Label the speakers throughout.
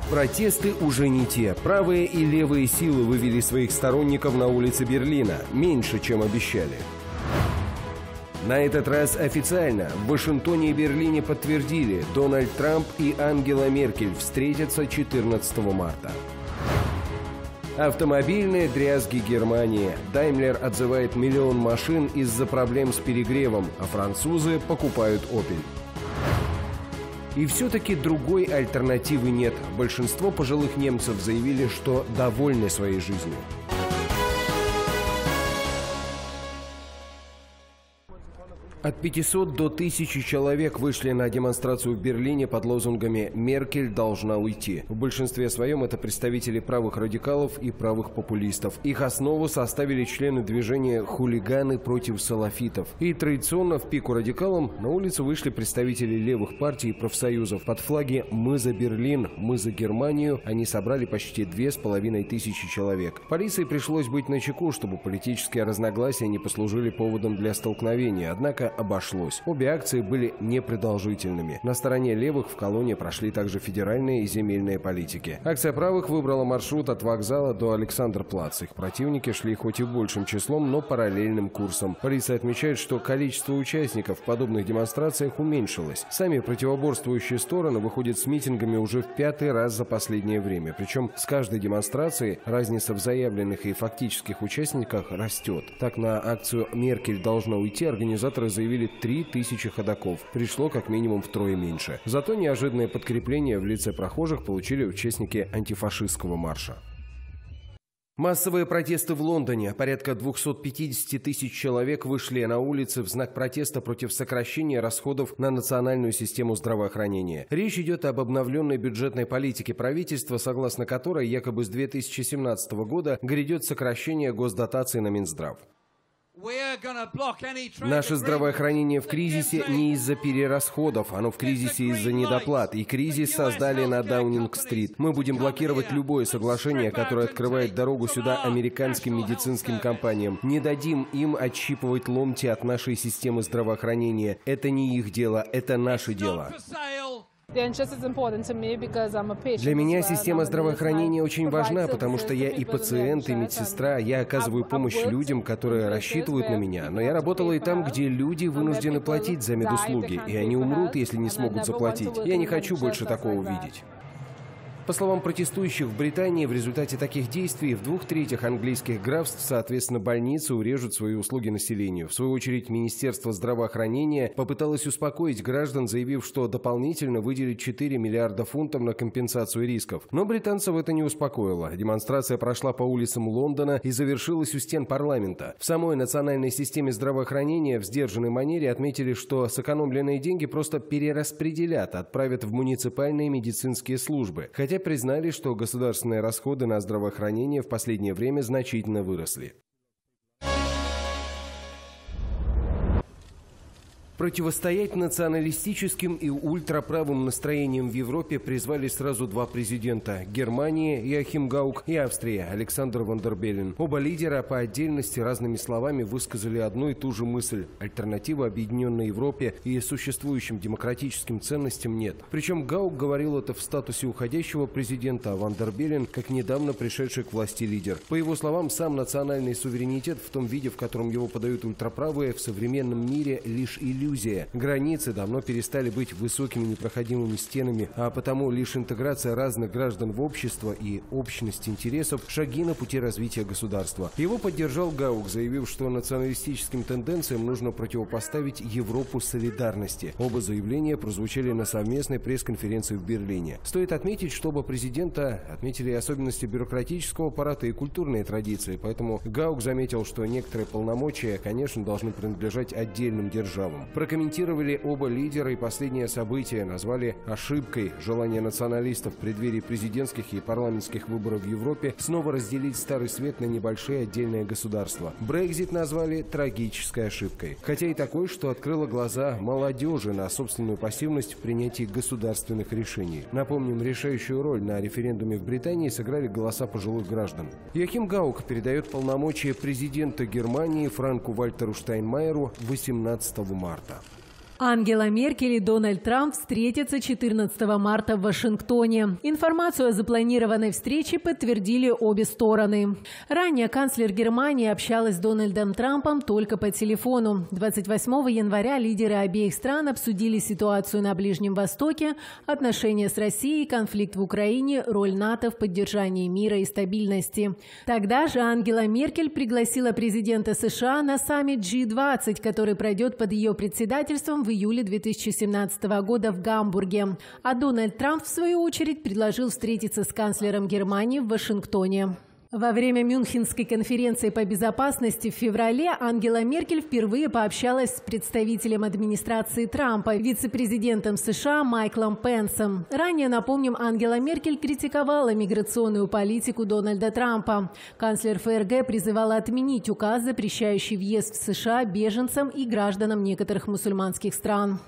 Speaker 1: Протесты уже не те. Правые и левые силы вывели своих сторонников на улицы Берлина. Меньше, чем обещали. На этот раз официально в Вашингтоне и Берлине подтвердили, Дональд Трамп и Ангела Меркель встретятся 14 марта. Автомобильные дрязги Германии. Daimler отзывает 1 миллион машин из-за проблем с перегревом, а французы покупают Opel. И все-таки другой альтернативы нет. Большинство пожилых немцев заявили, что довольны своей жизнью. От 500 до 1000 человек вышли на демонстрацию в Берлине под лозунгами «Меркель должна уйти». В большинстве своем это представители правых радикалов и правых популистов. Их основу составили члены движения «Хулиганы против салафитов». И традиционно в пику радикалам на улицу вышли представители левых партий и профсоюзов. Под флаги «Мы за Берлин», «Мы за Германию» они собрали почти 2500 человек. Полиции пришлось быть начеку, чтобы политические разногласия не послужили поводом для столкновения. Однако обошлось. Обе акции были непродолжительными. На стороне левых в колонне прошли также федеральные и земельные политики. Акция правых выбрала маршрут от вокзала до Александр-Плац. Их противники шли хоть и большим числом, но параллельным курсом. Полиция отмечает, что количество участников в подобных демонстрациях уменьшилось. Сами противоборствующие стороны выходят с митингами уже в 5-й раз за последнее время. Причем с каждой демонстрацией разница в заявленных и фактических участниках растет. Так, на акцию «Меркель должна уйти» организаторы заявили 3000 ходоков. Пришло как минимум втрое меньше. Зато неожиданное подкрепление в лице прохожих получили участники антифашистского марша. Массовые протесты в Лондоне. Порядка 250 тысяч человек вышли на улицы в знак протеста против сокращения расходов на национальную систему здравоохранения. Речь идет об обновленной бюджетной политике правительства, согласно которой якобы с 2017 года грядет сокращение госдотаций на Минздрав. Наше здравоохранение в кризисе не из-за перерасходов, оно в кризисе из-за недоплат. И кризис создали на Даунинг-стрит. Мы будем блокировать любое соглашение, которое открывает дорогу сюда американским медицинским компаниям. Не дадим им отщипывать ломти от нашей системы здравоохранения. Это не их дело, это наше дело. Для меня система здравоохранения очень важна, потому что я и пациент, и медсестра. Я оказываю помощь людям, которые рассчитывают на меня. Но я работала и там, где люди вынуждены платить за медуслуги, и они умрут, если не смогут заплатить. Я не хочу больше такого видеть. По словам протестующих в Британии, в результате таких действий в 2/3 английских графств, соответственно, больницы урежут свои услуги населению. В свою очередь, Министерство здравоохранения попыталось успокоить граждан, заявив, что дополнительно выделит 4 миллиарда фунтов на компенсацию рисков. Но британцев это не успокоило. Демонстрация прошла по улицам Лондона и завершилась у стен парламента. В самой национальной системе здравоохранения в сдержанной манере отметили, что сэкономленные деньги просто перераспределят, отправят в муниципальные медицинские службы. Хотя признали, что государственные расходы на здравоохранение в последнее время значительно выросли. Противостоять националистическим и ультраправым настроениям в Европе призвали сразу два президента – Германия Йоахим Гаук и Австрия Александр Ван дер Беллен. Оба лидера по отдельности разными словами высказали одну и ту же мысль – альтернативы объединенной Европе и существующим демократическим ценностям нет. Причем Гаук говорил это в статусе уходящего президента, а Ван дер Беллен как недавно пришедший к власти лидер. По его словам, сам национальный суверенитет в том виде, в котором его подают ультраправые, в современном мире лишь иллюзия. Границы давно перестали быть высокими непроходимыми стенами, а потому лишь интеграция разных граждан в общество и общность интересов – шаги на пути развития государства. Его поддержал Гаук, заявив, что националистическим тенденциям нужно противопоставить Европу солидарности. Оба заявления прозвучали на совместной пресс-конференции в Берлине. Стоит отметить, что оба президента отметили особенности бюрократического аппарата и культурные традиции, поэтому Гаук заметил, что некоторые полномочия, конечно, должны принадлежать отдельным державам. Прокомментировали оба лидера и последнее событие, назвали ошибкой желание националистов в преддверии президентских и парламентских выборов в Европе снова разделить Старый Свет на небольшие отдельные государства. Брексит назвали трагической ошибкой. Хотя и такой, что открыло глаза молодежи на собственную пассивность в принятии государственных решений. Напомним, решающую роль на референдуме в Британии сыграли голоса пожилых граждан. Йоахим Гаук передает полномочия президента Германии Франку Вальтеру Штайнмайеру 18 марта.
Speaker 2: Ангела Меркель и Дональд Трамп встретятся 14 марта в Вашингтоне. Информацию о запланированной встрече подтвердили обе стороны. Ранее канцлер Германии общалась с Дональдом Трампом только по телефону. 28 января лидеры обеих стран обсудили ситуацию на Ближнем Востоке, отношения с Россией, конфликт в Украине, роль НАТО в поддержании мира и стабильности. Тогда же Ангела Меркель пригласила президента США на саммит G20, который пройдет под ее председательством в июле 2017 года в Гамбурге. А Дональд Трамп, в свою очередь, предложил встретиться с канцлером Германии в Вашингтоне. Во время Мюнхенской конференции по безопасности в феврале Ангела Меркель впервые пообщалась с представителем администрации Трампа, вице-президентом США Майклом Пенсом. Ранее, напомним, Ангела Меркель критиковала миграционную политику Дональда Трампа. Канцлер ФРГ призывала отменить указ, запрещающий въезд в США беженцам и гражданам некоторых мусульманских стран.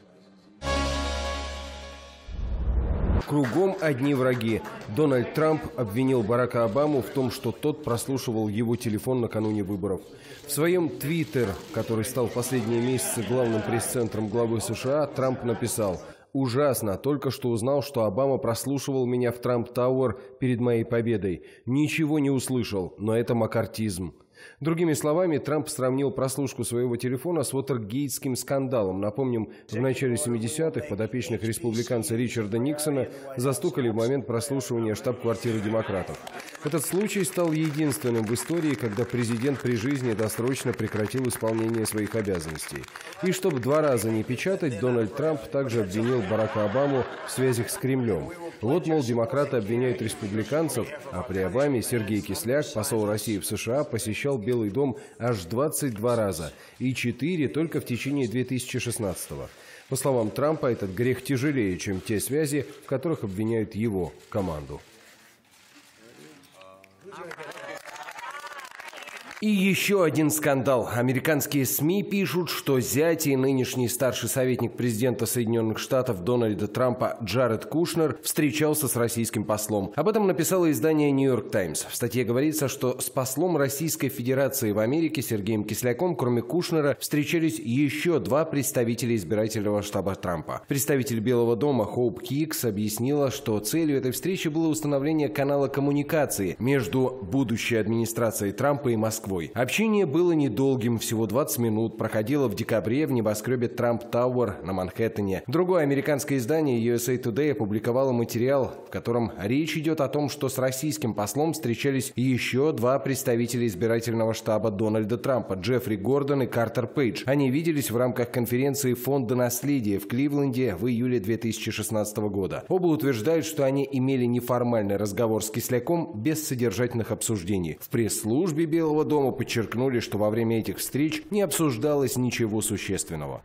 Speaker 1: Кругом одни враги. Дональд Трамп обвинил Барака Обаму в том, что тот прослушивал его телефон накануне выборов. В своем твиттер, который стал в последние месяцы главным пресс-центром главы США, Трамп написал: «Ужасно. Только что узнал, что Обама прослушивал меня в Трамп-Тауэр перед моей победой. Ничего не услышал, но это маккартизм». Другими словами, Трамп сравнил прослушку своего телефона с Уотергейтским скандалом. Напомним, в начале 70-х подопечных республиканца Ричарда Никсона застукали в момент прослушивания штаб-квартиры демократов. Этот случай стал единственным в истории, когда президент при жизни досрочно прекратил исполнение своих обязанностей. И чтобы 2 раза не печатать, Дональд Трамп также обвинил Барака Обаму в связях с Кремлем. Вот, мол, демократы обвиняют республиканцев, а при Обаме Сергей Кисляк, посол России в США, посещал Белый дом аж 22 раза, и 4 только в течение 2016-го. По словам Трампа, этот грех тяжелее, чем те связи, в которых обвиняют его команду. И еще один скандал. Американские СМИ пишут, что зять и нынешний старший советник президента Соединенных Штатов Дональда Трампа Джаред Кушнер встречался с российским послом. Об этом написало издание «Нью-Йорк Таймс». В статье говорится, что с послом Российской Федерации в Америке Сергеем Кисляком, кроме Кушнера, встречались еще 2 представителя избирательного штаба Трампа. Представитель Белого дома Хоуп Хикс объяснила, что целью этой встречи было установление канала коммуникации между будущей администрацией Трампа и Москвой. Общение было недолгим, всего 20 минут, проходило в декабре в небоскребе Трамп-Тауэр на Манхэттене. Другое американское издание USA Today опубликовало материал, в котором речь идет о том, что с российским послом встречались еще 2 представителя избирательного штаба Дональда Трампа – Джеффри Гордон и Картер Пейдж. Они виделись в рамках конференции Фонда наследия в Кливленде в июле 2016 года. Оба утверждают, что они имели неформальный разговор с Кисляком без содержательных обсуждений. В пресс-службе Белого дома подчеркнули, что во время этих встреч не обсуждалось ничего существенного.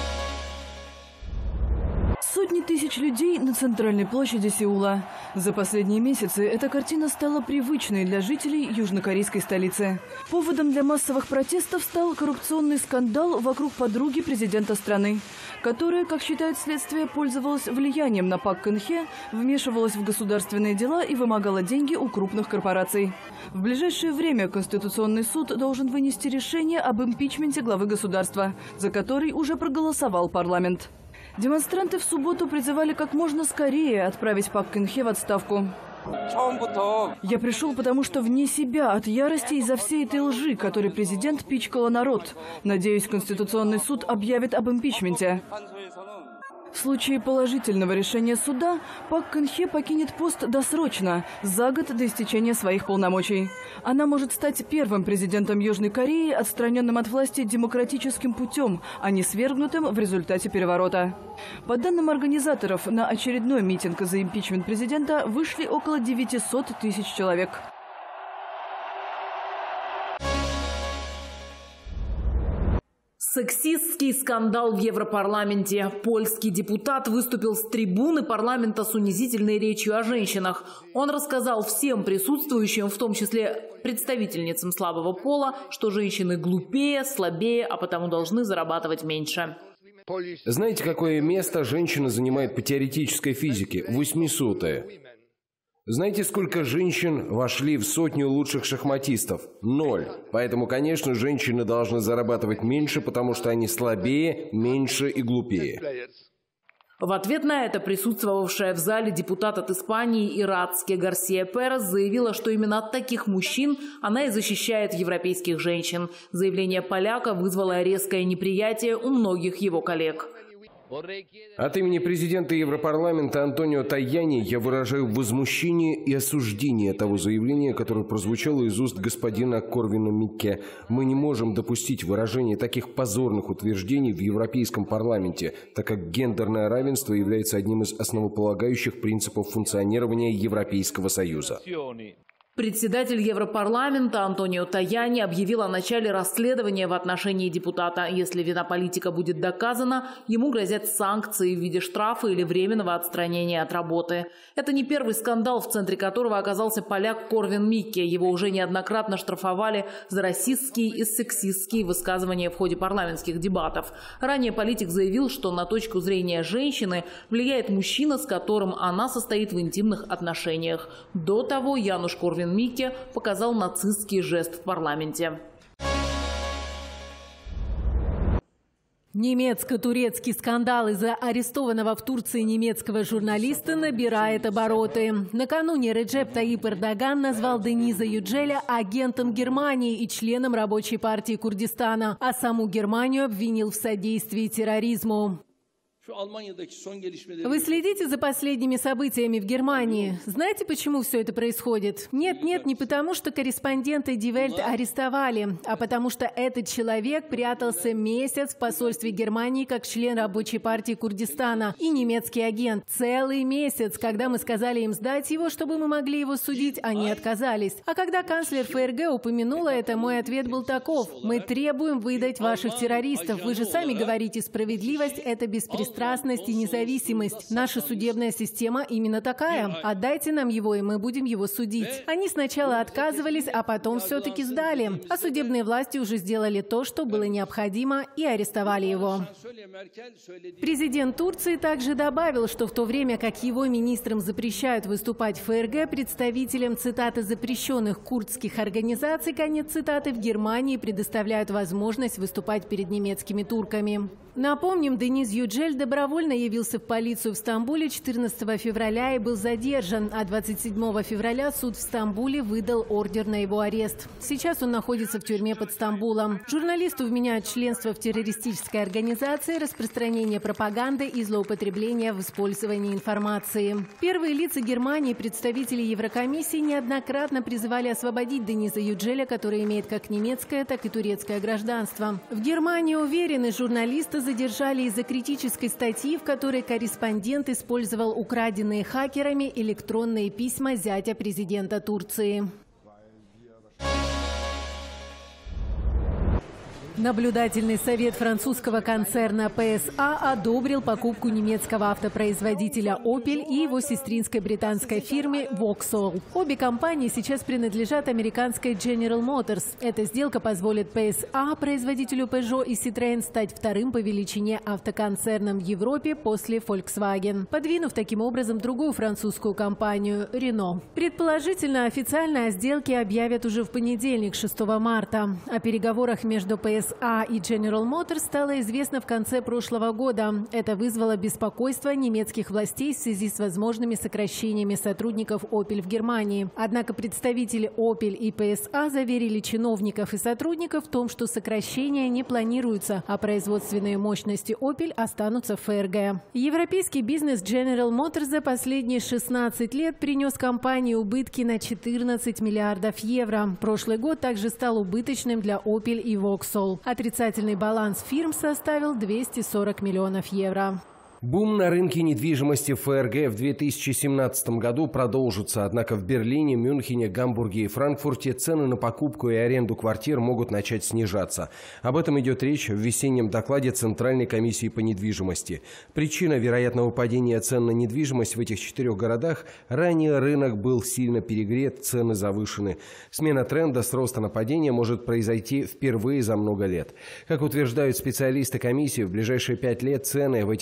Speaker 3: Сотни тысяч людей на центральной площади Сеула. За последние месяцы эта картина стала привычной для жителей южнокорейской столицы. Поводом для массовых протестов стал коррупционный скандал вокруг подруги президента страны, которая, как считает следствие, пользовалась влиянием на Пак Кын Хе, вмешивалась в государственные дела и вымогала деньги у крупных корпораций. В ближайшее время Конституционный суд должен вынести решение об импичменте главы государства, за который уже проголосовал парламент. Демонстранты в субботу призывали как можно скорее отправить Пак Кын Хе в отставку. «Я пришел, потому что вне себя от ярости из-за всей этой лжи, которой президент пичкала народ. Надеюсь, Конституционный суд объявит об импичменте». В случае положительного решения суда Пак Кын Хе покинет пост досрочно, за год до истечения своих полномочий. Она может стать первым президентом Южной Кореи, отстраненным от власти демократическим путем, а не свергнутым в результате переворота. По данным организаторов, на очередной митинг за импичмент президента вышли около 900 тысяч человек.
Speaker 4: Сексистский скандал в Европарламенте. Польский депутат выступил с трибуны парламента с унизительной речью о женщинах. Он рассказал всем присутствующим, в том числе представительницам слабого пола, что женщины глупее, слабее, а потому должны зарабатывать меньше.
Speaker 1: Знаете, какое место женщина занимает по теоретической физике? 800-е. Знаете, сколько женщин вошли в 100 лучших шахматистов? 0. Поэтому, конечно, женщины должны зарабатывать меньше, потому что они слабее, меньше и глупее.
Speaker 4: В ответ на это присутствовавшая в зале депутат от Испании Ирацке Гарсия Перес заявила, что именно от таких мужчин она и защищает европейских женщин. Заявление поляка вызвало резкое неприятие у многих его коллег.
Speaker 1: От имени президента Европарламента Антонио Таяни я выражаю возмущение и осуждение того заявления, которое прозвучало из уст господина Корвина Микке. Мы не можем допустить выражения таких позорных утверждений в Европейском парламенте, так как гендерное равенство является одним из основополагающих принципов функционирования Европейского Союза.
Speaker 4: Председатель Европарламента Антонио Таяни объявил о начале расследования в отношении депутата. Если вина политика будет доказана, ему грозят санкции в виде штрафа или временного отстранения от работы. Это не первый скандал, в центре которого оказался поляк Корвин Микке. Его уже неоднократно штрафовали за расистские и сексистские высказывания в ходе парламентских дебатов. Ранее политик заявил, что на точку зрения женщины влияет мужчина, с которым она состоит в интимных отношениях. До того Януш Корвин Микке показал нацистский жест в парламенте.
Speaker 2: Немецко-турецкий скандал из-за арестованного в Турции немецкого журналиста набирает обороты. Накануне Реджеп Таyyip Эрдоган назвал Дениза Юджеля агентом Германии и членом рабочей партии Курдистана, а саму Германию обвинил в содействии терроризму. Вы следите за последними событиями в Германии. Знаете, почему все это происходит? Нет, не потому, что корреспондента Die Welt арестовали, а потому что этот человек прятался месяц в посольстве Германии как член рабочей партии Курдистана и немецкий агент. Целый месяц. Когда мы сказали им сдать его, чтобы мы могли его судить, они отказались. А когда канцлер ФРГ упомянула это, мой ответ был таков: мы требуем выдать ваших террористов. Вы же сами говорите, справедливость – это беспристрастность и независимость. Наша судебная система именно такая. Отдайте нам его, и мы будем его судить. Они сначала отказывались, а потом все-таки сдали. А судебные власти уже сделали то, что было необходимо, и арестовали его. Президент Турции также добавил, что в то время как его министрам запрещают выступать в ФРГ, представителям, цитаты, запрещенных курдских организаций, конец цитаты, в Германии предоставляют возможность выступать перед немецкими турками. Напомним, Дениз Юджель добровольно явился в полицию в Стамбуле 14 февраля и был задержан, а 27 февраля суд в Стамбуле выдал ордер на его арест. Сейчас он находится в тюрьме под Стамбулом. Журналисту вменяют членство в террористической организации, распространение пропаганды и злоупотребление в использовании информации. Первые лица Германии, представители Еврокомиссии, неоднократно призывали освободить Дениза Юджеля, который имеет как немецкое, так и турецкое гражданство. В Германии уверены, журналиста задержали из-за критической статьи, в которой корреспондент использовал украденные хакерами электронные письма зятя президента Турции. Наблюдательный совет французского концерна PSA одобрил покупку немецкого автопроизводителя Opel и его сестринской британской фирмы Vauxhall. Обе компании сейчас принадлежат американской General Motors. Эта сделка позволит PSA, производителю Peugeot и Citroën, стать вторым по величине автоконцерном в Европе после Volkswagen, подвинув таким образом другую французскую компанию Renault. Предположительно, официально о сделке объявят уже в понедельник, 6 марта. О переговорах между PSA и General Motors стало известно в конце прошлого года. Это вызвало беспокойство немецких властей в связи с возможными сокращениями сотрудников Opel в Германии. Однако представители Opel и PSA заверили чиновников и сотрудников в том, что сокращения не планируются, а производственные мощности Opel останутся в ФРГ. Европейский бизнес General Motors за последние 16 лет принес компании убытки на 14 миллиардов евро. Прошлый год также стал убыточным для Opel и Vauxhall. Отрицательный баланс фирм составил 240 миллионов евро.
Speaker 1: Бум на рынке недвижимости в ФРГ в 2017 году продолжится, однако в Берлине, Мюнхене, Гамбурге и Франкфурте цены на покупку и аренду квартир могут начать снижаться. Об этом идет речь в весеннем докладе Центральной комиссии по недвижимости. Причина вероятного падения цен на недвижимость в этих 4 городах – ранее рынок был сильно перегрет, цены завышены. Смена тренда с роста на падение может произойти впервые за много лет. Как утверждают специалисты комиссии, в ближайшие 5 лет цены в этих крупных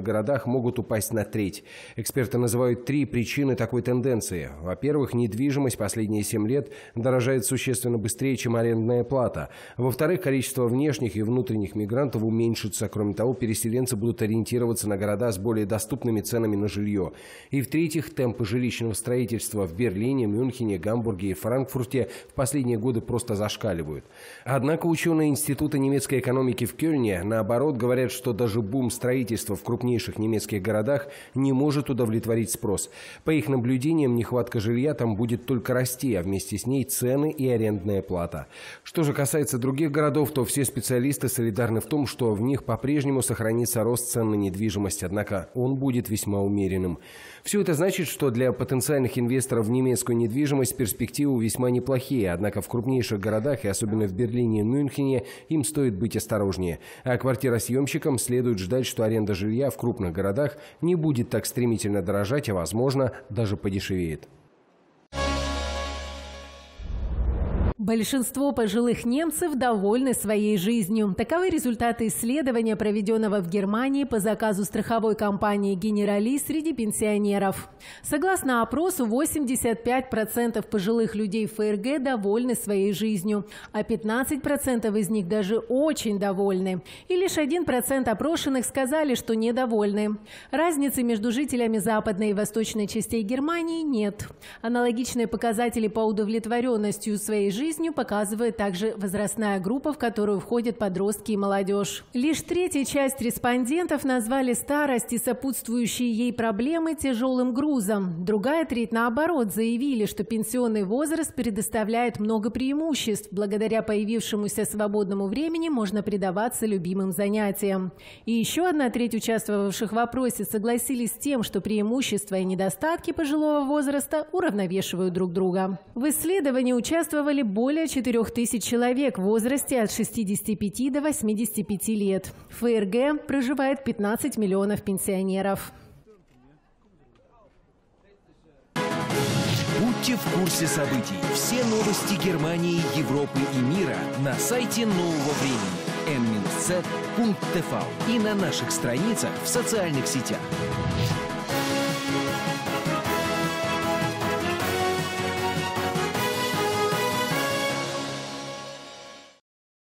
Speaker 1: городах могут упасть на треть. Эксперты называют 3 причины такой тенденции. Во-первых, недвижимость последние 7 лет дорожает существенно быстрее, чем арендная плата. Во-вторых, количество внешних и внутренних мигрантов уменьшится. Кроме того, переселенцы будут ориентироваться на города с более доступными ценами на жилье. И в-третьих, темпы жилищного строительства в Берлине, Мюнхене, Гамбурге и Франкфурте в последние годы просто зашкаливают. Однако ученые Института немецкой экономики в Кёльне, наоборот, говорят, что даже бум строительства в крупнейших немецких городах не может удовлетворить спрос. По их наблюдениям, нехватка жилья там будет только расти, а вместе с ней цены и арендная плата. Что же касается других городов, то все специалисты солидарны в том, что в них по-прежнему сохранится рост цен на недвижимость, однако он будет весьма умеренным. Все это значит, что для потенциальных инвесторов в немецкую недвижимость перспективы весьма неплохие, однако в крупнейших городах, и особенно в Берлине и Мюнхене, им стоит быть осторожнее. А квартиросъемщикам следует ждать, что аренда жилья в крупных городах не будет так стремительно дорожать, а, возможно, даже подешевеет.
Speaker 2: Большинство пожилых немцев довольны своей жизнью. Таковы результаты исследования, проведенного в Германии по заказу страховой компании «Генерали» среди пенсионеров. Согласно опросу, 85% пожилых людей ФРГ довольны своей жизнью, а 15% из них даже очень довольны. И лишь 1% опрошенных сказали, что недовольны. Разницы между жителями западной и восточной частей Германии нет. Аналогичные показатели по удовлетворенности своей жизнью показывает также возрастная группа, в которую входят подростки и молодежь. Лишь третья часть респондентов назвали старость и сопутствующие ей проблемы тяжелым грузом. Другая треть, наоборот, заявили, что пенсионный возраст предоставляет много преимуществ. Благодаря появившемуся свободному времени можно предаваться любимым занятиям. И еще одна треть участвовавших в опросе согласились с тем, что преимущества и недостатки пожилого возраста уравновешивают друг друга. В исследовании участвовали более 4000 человек в возрасте от 65 до 85 лет. В ФРГ проживает 15 миллионов пенсионеров.
Speaker 5: Будьте в курсе событий. Все новости Германии, Европы и мира на сайте Нового времени n-z.tv и на наших страницах в социальных сетях.